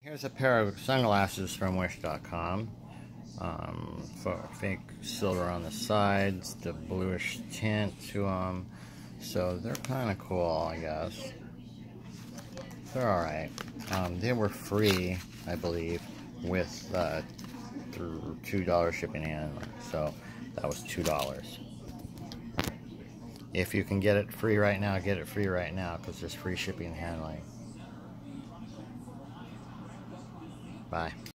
Here's a pair of sunglasses from Wish.com. For fake silver on the sides, the bluish tint to them. So they're kind of cool, I guess. They're alright. They were free, I believe, with $2 shipping and handling. So that was $2. If you can get it free right now, get it free right now because there's free shipping and handling. Bye.